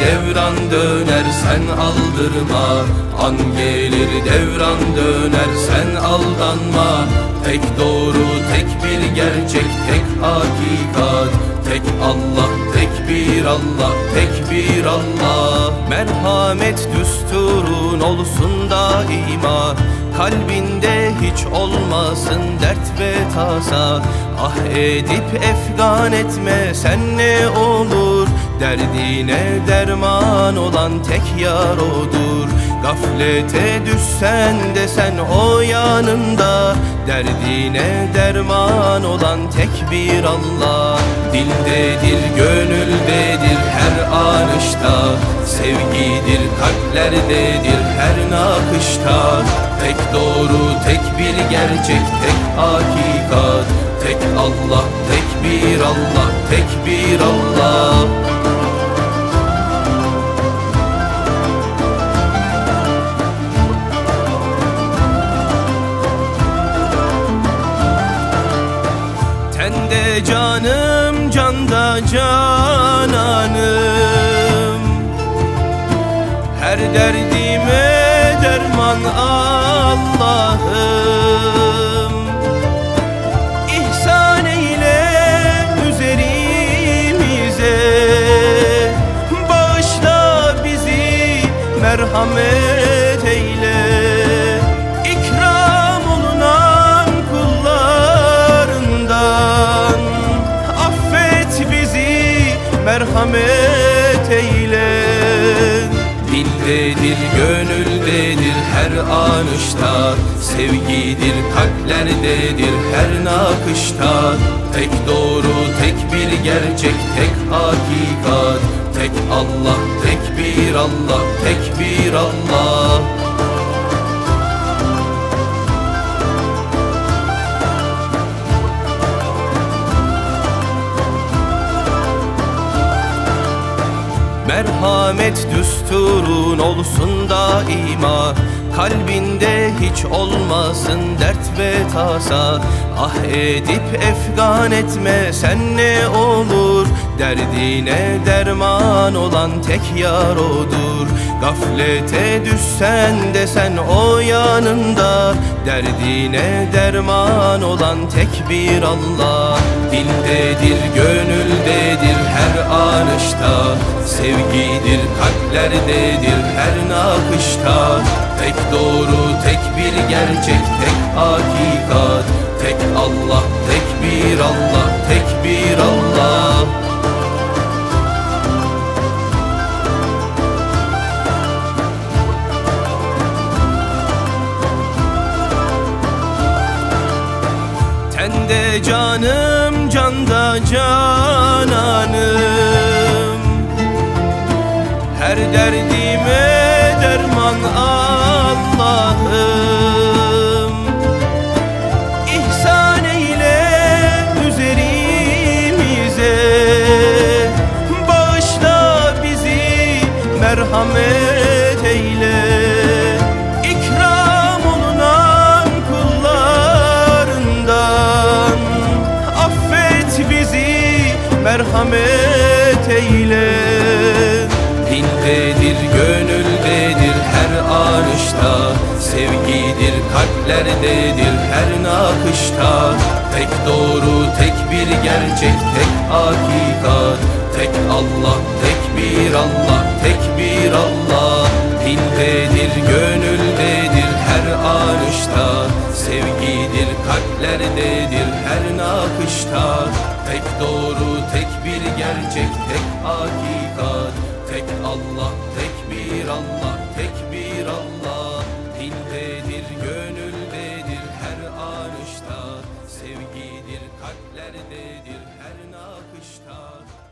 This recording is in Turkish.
devran döner sen aldırma. An gelir devran döner sen aldanma. Tek doğru, tek bir gerçek, tek hakikat, tek Allah, tek bir Allah, tek bir Allah. Merhamet düsturun olsun daima, kalbinde hiç olmasın dert ve tasa. Ah edip efgan etme sen ne olur, derdine derman olan tek yar odur. Gaflete düşsen de sen o yanında, derdine derman olan tek bir Allah. Dildedir, gönüldedir her anışta, sevgidir kalplerdedir her nakışta. Tek doğru, tek bir gerçek, tek hakikat, tek Allah, tek bir Allah, tek bir Allah. Tende canım, canda cananım, her derdime derman Allah'ım. İhsan eyle üzerimize, bağışla bizi, merhamet eyle. İkram olunan kullarından, affet bizi, merhamet eyle. Dildedir, gönüldedir her anışta, sevgidir kalplerdedir her nakışta. Tek doğru, tek bir gerçek, tek hakikat, tek Allah, tek bir Allah, tek bir Allah. Merhamet düsturun olsun daima, kalbinde hiç olmasın dert ve tasa. Ah edip efgan etme sen ne olur, derdine derman olan tek yar odur. Gaflete düşsen de sen o yanında, derdine derman olan tek bir Allah. Dildedir, gönüldedir her anışta, sevgidir kalplerdedir her nakışta. Tek doğru, tek bir gerçek, tek hakikat, tek Allah, tek bir Allah, tek bir Allah. Tende canım, canda cananım, her derdime derman Allah'ım. İhsan eyle üzerimize, bağışla bizi, merhamet eyle. İkram olunan kullarından, affet bizi, merhamet eyle. Dildedir, gönüldedir her anışta, sevgidir kalplerdedir her nakışta. Tek doğru, tek bir gerçek, tek hakikat, tek Allah, tek bir Allah, tek bir Allah. Dildedir, gönüldedir her anışta, sevgidir kalplerdedir her nakışta. Tek doğru, tek bir gerçek, tek hakikat, tek Allah, tek bir Allah, tek bir Allah. Dildedir, gönüldedir her anışta, sevgidir kalplerdedir her nakışta.